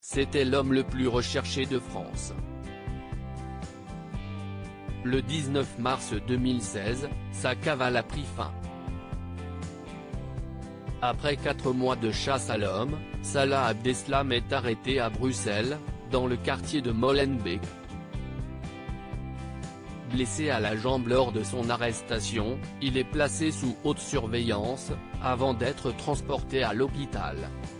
c'était l'homme le plus recherché de France. Le 19 mars 2016, sa cavale a pris fin. Après 4 mois de chasse à l'homme, Salah Abdeslam est arrêté à Bruxelles, dans le quartier de Molenbeek. Blessé à la jambe lors de son arrestation, il est placé sous haute surveillance, avant d'être transporté à l'hôpital.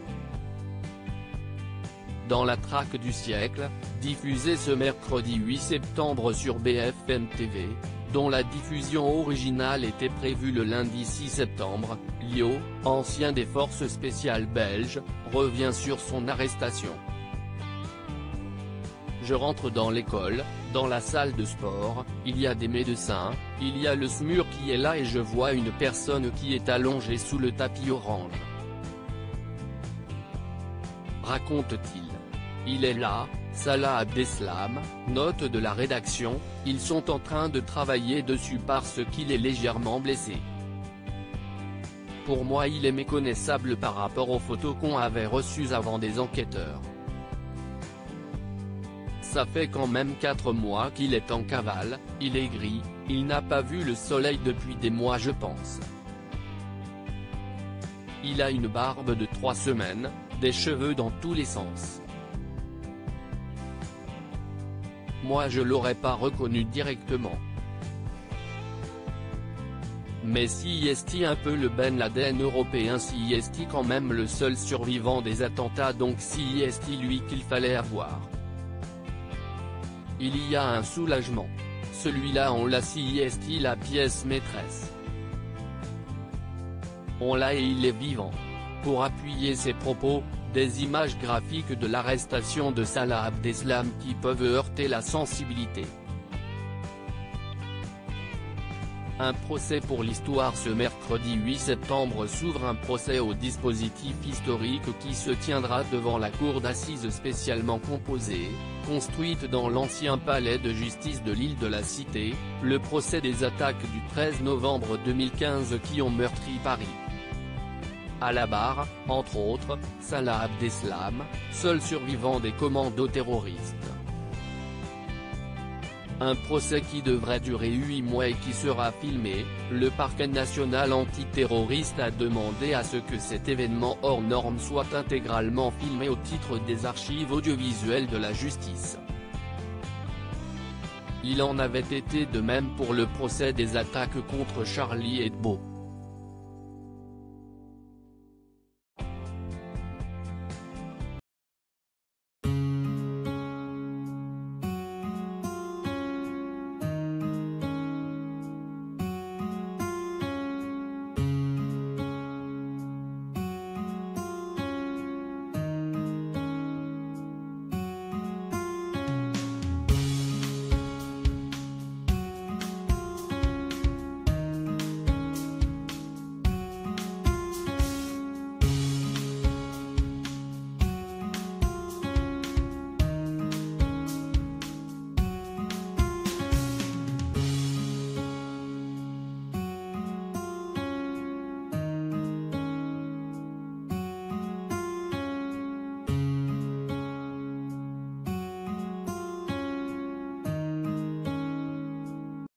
Dans la traque du siècle, diffusée ce mercredi 8 septembre sur BFM TV, dont la diffusion originale était prévue le lundi 6 septembre, Lio, ancien des forces spéciales belges, revient sur son arrestation. Je rentre dans l'école, dans la salle de sport, il y a des médecins, il y a le SMUR qui est là et je vois une personne qui est allongée sous le tapis orange. Raconte-t-il. Il est là, Salah Abdeslam, note de la rédaction, ils sont en train de travailler dessus parce qu'il est légèrement blessé. Pour moi il est méconnaissable par rapport aux photos qu'on avait reçues avant des enquêteurs. Ça fait quand même 4 mois qu'il est en cavale, il est gris, il n'a pas vu le soleil depuis des mois je pense. Il a une barbe de 3 semaines, des cheveux dans tous les sens. Moi je l'aurais pas reconnu directement. Mais si est un peu le Ben Laden européen, si est quand même le seul survivant des attentats, donc si est lui qu'il fallait avoir. Il y a un soulagement. Celui-là on l'a, si est la pièce maîtresse. On l'a et il est vivant. Pour appuyer ses propos, des images graphiques de l'arrestation de Salah Abdeslam qui peuvent heurter la sensibilité. Un procès pour l'histoire. Ce mercredi 8 septembre s'ouvre un procès au dispositif historique qui se tiendra devant la cour d'assises spécialement composée, construite dans l'ancien palais de justice de l'île de la Cité, le procès des attaques du 13 novembre 2015 qui ont meurtri Paris. À la barre, entre autres, Salah Abdeslam, seul survivant des commandos terroristes. Un procès qui devrait durer 8 mois et qui sera filmé. Le parquet national antiterroriste a demandé à ce que cet événement hors norme soit intégralement filmé au titre des archives audiovisuelles de la justice. Il en avait été de même pour le procès des attaques contre Charlie Hebdo.